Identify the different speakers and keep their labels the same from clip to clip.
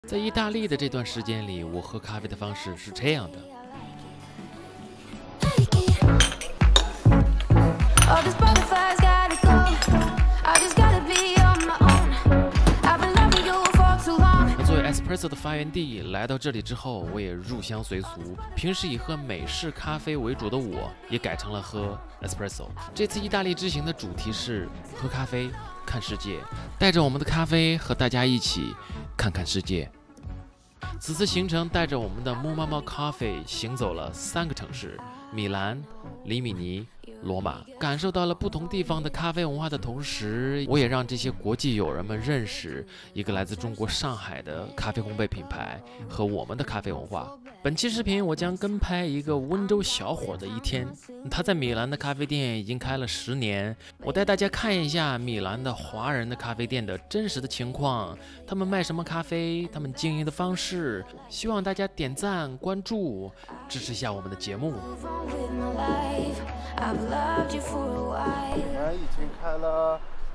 Speaker 1: 在意大利的这段时间里，我喝咖啡的方式是这样的。作为 Espresso 的发源地，来到这里之后，我也入乡随俗。平时以喝美式咖啡为主的我，也改成了喝 Espresso。这次意大利之行的主题是喝咖啡，看世界，带着我们的咖啡和大家一起看看世界。此次行程带着我们的木猫猫咖啡行走了3个城市：米兰、里米尼、罗马，感受到了不同地方的咖啡文化的同时，我也让这些国际友人们认识一个来自中国上海的咖啡烘焙品牌和我们的咖啡文化。本期视频我将跟拍一个温州小伙的一天，他在米兰的咖啡店已经开了10年，我带大家看一下米兰的华人的咖啡店的真实的情况，他们卖什么咖啡，他们经营的方式，希望大家点赞关注支持一下我们的节目。
Speaker 2: 我们已经开了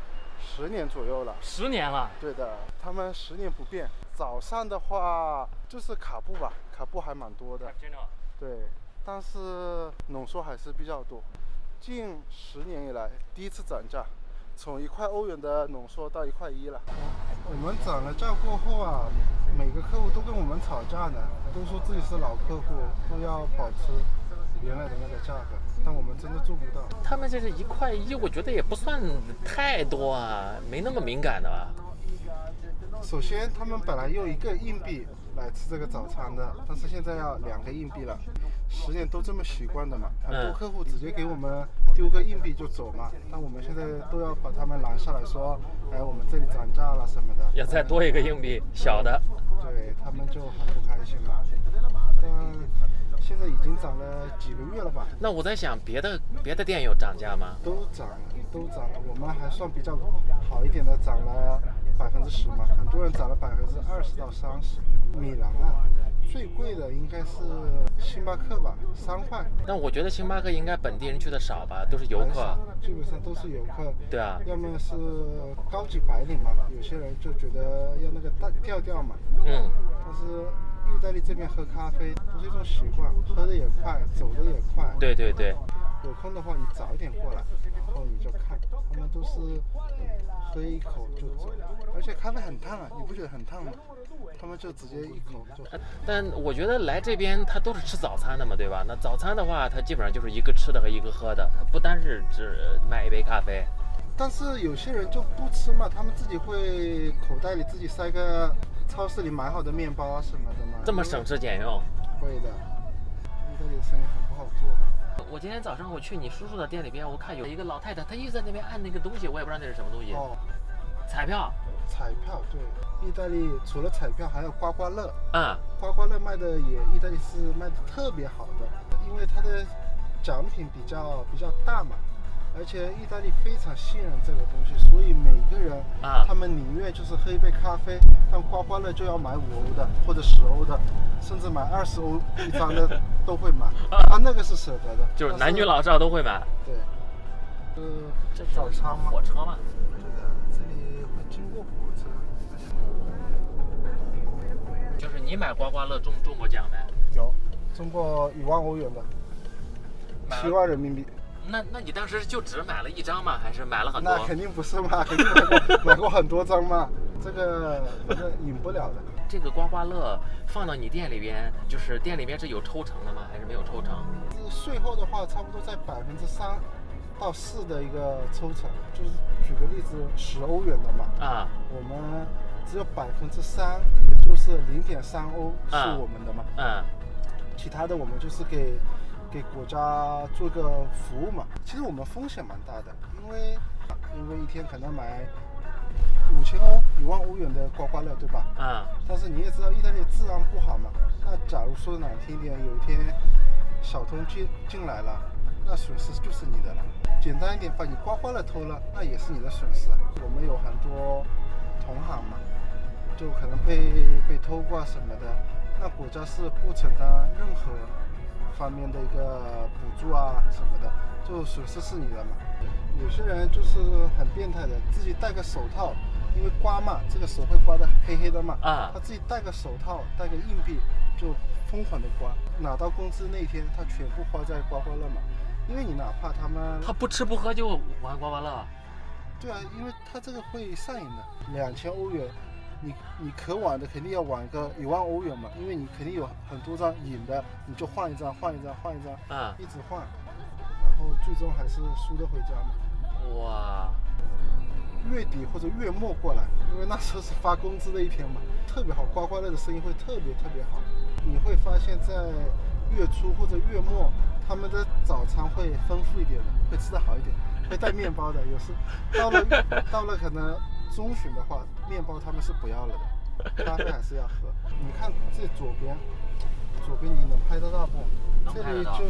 Speaker 2: 10年左右了。
Speaker 1: 10年了？
Speaker 2: 对的，他们10年不变。早上的话就是卡布吧，卡布还蛮多的。对，但是浓缩还是比较多。近10年以来第一次涨价，从1块欧元的浓缩到1块1了。我们涨了价过后啊，每个客户都跟我们吵架呢，都说自己是老客户，都要保持原来的那个价格，但我们真的做不到。
Speaker 1: 他们这是1块1，我觉得也不算太多啊，没那么敏感的吧。
Speaker 2: 首先，他们本来用1个硬币来吃这个早餐的，但是现在要2个硬币了。10年都这么习惯的嘛，很多客户直接给我们丢个硬币就走嘛，但我们现在都要把他们拦下来说，哎，我们这里涨价了什么的，
Speaker 1: 要再多1个硬币，小的。
Speaker 2: 对，他们就很不开心了。但现在已经涨了几个月了吧？
Speaker 1: 那我在想，别的店有涨价吗？
Speaker 2: 都涨了。我们还算比较好一点的，涨了10%嘛，很多人涨了20%到30%。米兰啊，最贵的应该是星巴克吧，3块。
Speaker 1: 但我觉得星巴克应该本地人去的少吧，都是游客。
Speaker 2: 基本上都是游客。
Speaker 1: 对啊。
Speaker 2: 要么是高级白领嘛，有些人就觉得要那个调嘛。但是意大利这边喝咖啡都是一种习惯，喝的也快，走的也快。
Speaker 1: 对。
Speaker 2: 有空的话，你早一点过来，然后你就看，他们都是喝一口就走，而且咖啡很烫啊，你不觉得很烫吗？他们就直接一口就。
Speaker 1: 但我觉得来这边他都是吃早餐的嘛，对吧？那早餐的话，他基本上就是1个吃的和1个喝的，他不单是只卖1杯咖啡。
Speaker 2: 但是有些人就不吃嘛，他们自己会口袋里自己塞个超市里买好的面包啊什么的嘛。
Speaker 1: 这么省吃俭用。
Speaker 2: 会的，意大利的生意很不好做的。
Speaker 1: 我今天早上我去你叔叔的店里边，我看有一个老太太，她一直在那边按那个东西，我也不知道那是什么东西。彩票。彩票，对，意大利除了彩票还有刮刮乐。刮刮乐卖的意大利是卖的特别好的，因为它的奖品比较大嘛，而且意大利非常信任这个东西，所以每个人他们宁愿就是喝一杯咖啡，但刮刮乐就要买5欧的或者10欧的，甚至买20欧1张的都会买。他那个是舍得的， 就是男女老少都会买。
Speaker 2: 对。这早餐吗？
Speaker 1: 火车吗？
Speaker 2: 对的，这里会经过火车。
Speaker 1: 就是你买刮刮乐中过奖没？
Speaker 2: 有，中过1万欧元的，7万人民币。
Speaker 1: 那你当时就只买了1张吗？还是买了很多？
Speaker 2: 那肯定不是嘛，肯定买过很多张嘛，这个赢不了的。
Speaker 1: 这个刮刮乐放到你店里边，就是店里边是有抽成的吗？还是没有抽成？
Speaker 2: 税后的话，差不多在3%到4%的一个抽成。就是举个例子，10欧元的嘛，我们只有3%，也就是0.3欧是我们的嘛，其他的我们就是给国家做个服务嘛。其实我们风险蛮大的，因为一天可能买5000欧、1万欧元的刮刮乐，对吧？但是你也知道意大利治安不好嘛，那假如说难听点，有一天小偷进来了，那损失就是你的了。简单一点，把你刮刮乐偷了，那也是你的损失。我们有很多同行嘛，就可能被偷过什么的，那国家是不承担任何方面的一个补助啊什么的，就损失是你的嘛。有些人就是很变态的，自己戴个手套， 因为刮嘛，这个手会刮得黑黑的嘛，他自己戴个手套，戴个硬币，就疯狂的刮。拿到工资那天，他全部花在刮刮乐嘛。因为你哪怕他
Speaker 1: 不吃不喝就玩刮刮乐。
Speaker 2: 对啊，因为他这个会上瘾的。2000欧元，你可玩的肯定要玩个1万欧元嘛，因为你肯定有很多张赢的，你就换一张，一直换，然后最终还是输得回家嘛。
Speaker 1: 哇！
Speaker 2: 月底或者月末过来，因为那时候是发工资的一天嘛，特别好，刮刮乐的生意会特别好。你会发现在月初或者月末，他们的早餐会丰富一点的，会吃得好一点，会带面包的。有时到了可能中旬的话，面包他们是不要了的，咖啡还是要喝。你看这左边你能拍得到不？这里就是，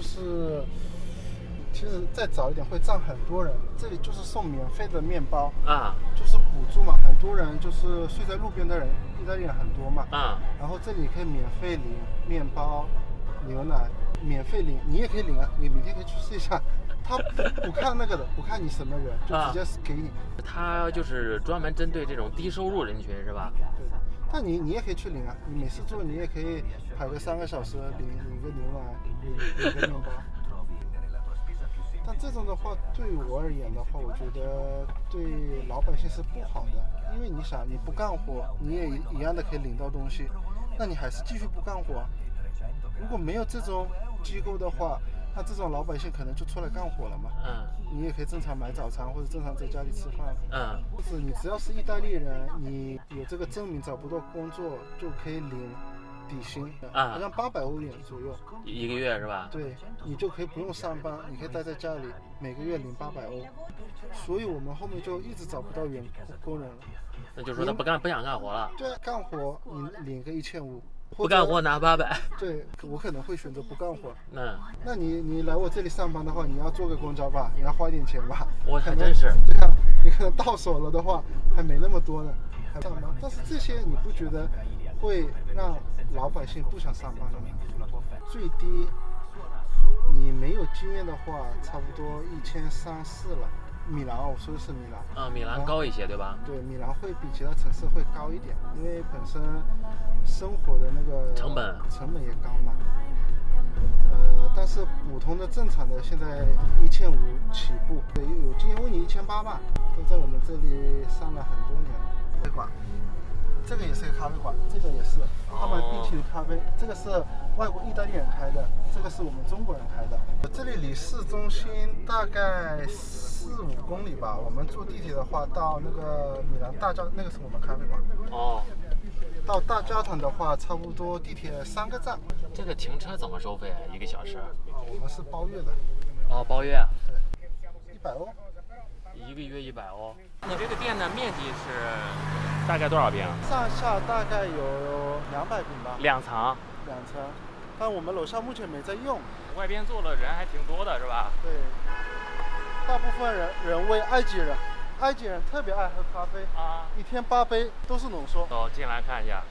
Speaker 2: 其实再早一点会站很多人，这里就是送免费的面包就是补助嘛，很多人就是睡在路边的人，意大利人很多嘛然后这里可以免费领面包、牛奶，免费领，你也可以领啊，你明天可以去试一下。他不看那个的，不看你什么人，就直接给你。
Speaker 1: 他就是专门针对这种低收入人群，是吧？
Speaker 2: 对。但你也可以去领啊，你没事做，你也可以排个3个小时，领个牛奶，领个面包。但这种的话，对我而言的话，我觉得对老百姓是不好的，因为你想，你不干活，你也一样的可以领到东西，那你还是继续不干活。如果没有这种机构的话，那这种老百姓可能就出来干活了嘛。你也可以正常买早餐或者正常在家里吃饭。就是你只要是意大利人，你有这个证明找不到工作就可以领底薪好像800欧元左右
Speaker 1: 一个月是吧？
Speaker 2: 对，你就可以不用上班，你可以待在家里，每个月领800欧。所以我们后面就一直找不到工人了。
Speaker 1: 那就是说他不想干活了。
Speaker 2: 对，干活你领个1500。
Speaker 1: 不干活拿800。
Speaker 2: 对，我可能会选择不干活。那你来我这里上班的话，你要坐个公交吧，你要花点钱吧。
Speaker 1: 我还真是。
Speaker 2: 对啊，你可能到手了的话还没那么多呢，还上班。但是这些你不觉得会让老百姓不想上班了吗？最低你没有经验的话，差不多1300、1400了。米兰我说的是米兰。
Speaker 1: 米兰高一些对吧？
Speaker 2: 对，米兰会比其他城市会高一点，因为本身生活的那个成本也高嘛。但是普通的正常的现在1500起步，有经验问你1800吧，都在我们这里上了很多年了。咖啡馆，这个也是个咖啡馆，这个也是他们地区的咖啡，这个是外国意大利人开的，这个是我们中国人开的。这里离市中心大概4-5公里吧，我们坐地铁的话到那个米兰大教，那个是我们咖啡馆。到大教堂的话，差不多地铁3个站。
Speaker 1: 这个停车怎么收费？1个小时？
Speaker 2: 我们是包月的。
Speaker 1: 包月？
Speaker 2: 对，100欧。
Speaker 1: 1个月100欧。你这个店的面积是大概多少平？
Speaker 2: 上下大概有200平吧。
Speaker 1: 2层。
Speaker 2: 2层，但我们楼下目前没在用。
Speaker 1: 外边坐的人还挺多的，是吧？
Speaker 2: 对。大部分人为埃及人。埃及人特别爱喝咖啡1天8杯都是浓缩。
Speaker 1: 进来看一下。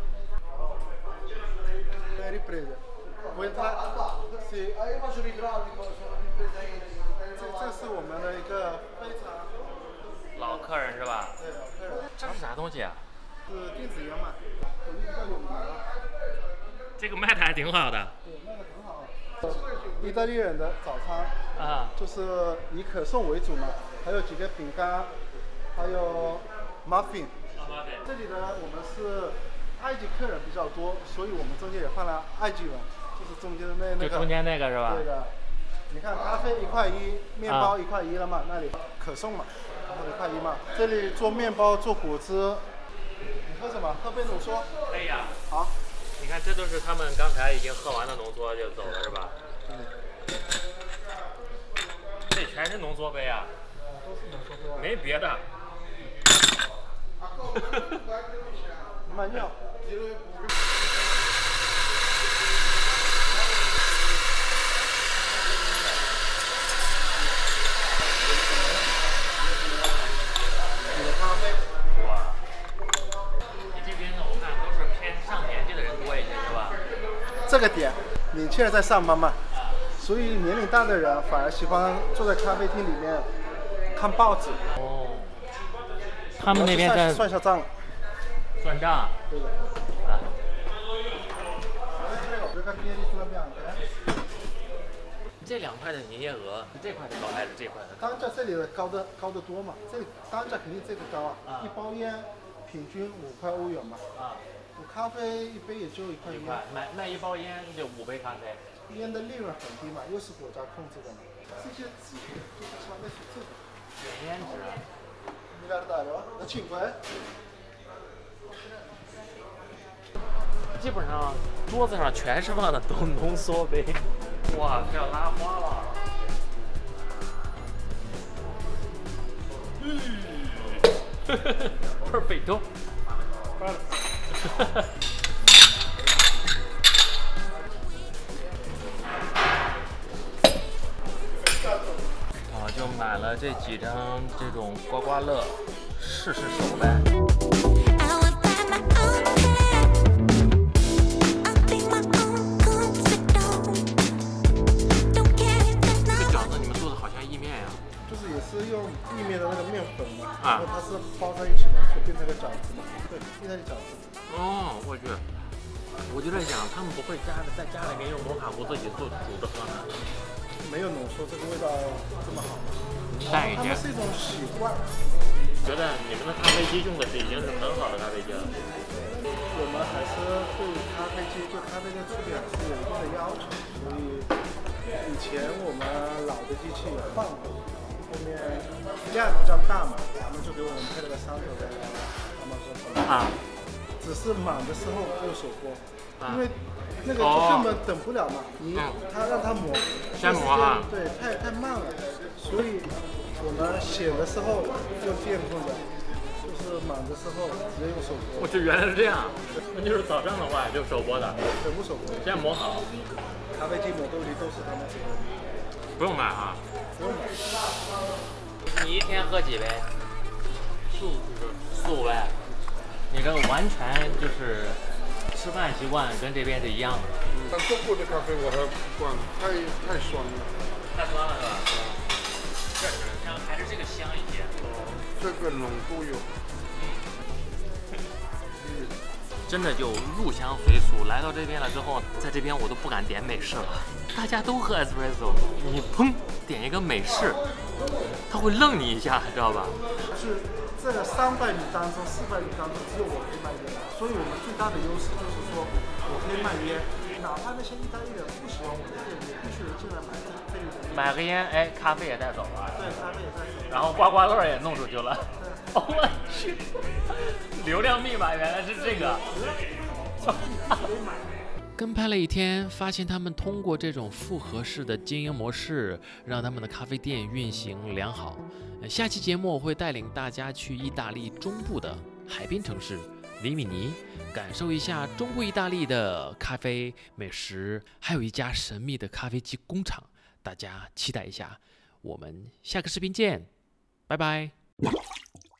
Speaker 2: 这是我们的一个非常
Speaker 1: 老客人是吧？
Speaker 2: 对，老客人。
Speaker 1: 这是啥东西啊？
Speaker 2: 是电子烟嘛，比较有名的。
Speaker 1: 这个卖的还挺好的。
Speaker 2: 对，卖的很好。意大利人的早餐就是以可颂为主嘛，还有几个饼干，还有 muffin。这里呢，我们是埃及客人比较多，所以我们中间也放了埃及人，就是中间的那个。
Speaker 1: 就中间那个是吧？
Speaker 2: 对的。你看，咖啡1块1，面包1块1了嘛，那里可颂嘛，然后1块1嘛。这里做面包做果汁，你喝什么？喝杯浓缩。
Speaker 1: 可以啊。
Speaker 2: 好。
Speaker 1: 你看，这都是他们刚才已经喝完的浓缩就走了是吧？这全是浓缩杯啊。
Speaker 2: 都是浓缩杯啊。
Speaker 1: 没别的。
Speaker 2: 慢尿。这个点，年轻人在上班嘛，所以年龄大的人反而喜欢坐在咖啡厅里面看报纸。
Speaker 1: 他们那边在
Speaker 2: 算下账了。
Speaker 1: 算账。
Speaker 2: 对的。
Speaker 1: 啊。这2块的营业额，这块的高还是这块的？
Speaker 2: 单价这里高得多嘛？这里单价肯定这个高啊！一包烟平均5块欧元嘛。啊。咖啡一杯也就1块1。
Speaker 1: 卖1包烟就5杯咖啡。
Speaker 2: 烟的利润很低嘛，又是国家控制的嘛。这些纸就是相当于这个。
Speaker 1: 卷烟纸。
Speaker 2: 那5块。
Speaker 1: 基本上桌子上全是放的都浓缩杯。哇，这要拉花了。Perfecto。就买了这几张这种刮刮乐，试试手呗。
Speaker 2: 是用意面的那个面粉嘛，然后它是包在一起的，就变成个饺子嘛。对，意大利饺子。
Speaker 1: 哦，我去，我就在想，他们不会在家里面用摩卡壶自己煮着喝呢？
Speaker 2: 没有浓缩，这个味道这么好。
Speaker 1: 淡一些。
Speaker 2: 它是一种习惯。
Speaker 1: 觉得你们的咖啡机用的是已经是很好的咖啡机了。
Speaker 2: 我们还是对咖啡机就咖啡的处理还是有一定的要求，所以以前我们老的机器也换过。后面量比较大嘛，他们就给我们配了个3头的他们说只是满的时候用手拨，因为那个就根本等不了嘛，他让它磨，
Speaker 1: 先磨哈，
Speaker 2: 对，太慢了，所以我们写的时候用电控的，就是满的时候直接用手拨。
Speaker 1: 我去，原来是这样，那就是早上的话就手拨的，
Speaker 2: 全部手拨，
Speaker 1: 先磨好。
Speaker 2: 咖啡机磨豆机都是他们自己的，
Speaker 1: 不用买哈。
Speaker 2: 不用买。
Speaker 1: 你一天喝几杯？4、5杯。你这个完全就是吃饭习惯跟这边是一样的。
Speaker 3: 但中国的咖啡我还不惯，太酸了。
Speaker 1: 太酸了是吧？这香还是这个香一些。
Speaker 3: 这个浓度有。
Speaker 1: 真的就入乡随俗，来到这边了之后，在这边我都不敢点美式了。大家都喝 espresso， 你砰点一个美式，他会愣你一下，知道吧？
Speaker 2: 是这个300米当中、400米当中，只有我可以卖烟，所以我们最大的优势就是说，我可以卖烟，哪怕那些意大利人不喜欢我的店，也必须得进来买这个。
Speaker 1: 买个烟，哎，咖啡也带走了。
Speaker 2: 对，咖啡也带走。
Speaker 1: 然后刮刮乐也弄出去了。哦，我去！流量密码原来是这个。跟拍了一天，发现他们通过这种复合式的经营模式，让他们的咖啡店运行良好。下期节目我会带领大家去意大利中部的海滨城市里米尼，感受一下中部意大利的咖啡美食，还有一家神秘的咖啡机工厂，大家期待一下。我们下个视频见，拜拜。